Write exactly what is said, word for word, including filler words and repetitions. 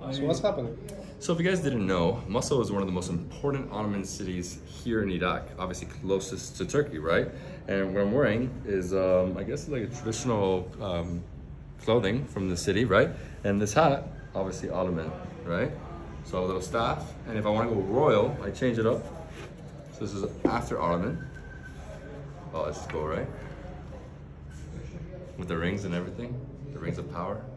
So what's happening? So if you guys didn't know, Mosul is one of the most important Ottoman cities here in Iraq, obviously closest to Turkey, right? And what I'm wearing is, um, I guess, like a traditional um, clothing from the city, right? And this hat, obviously Ottoman, right? So a little staff, and if I want to go royal, I change it up. So this is after Ottoman. Oh, let's go, right? With the rings and everything, the rings of power.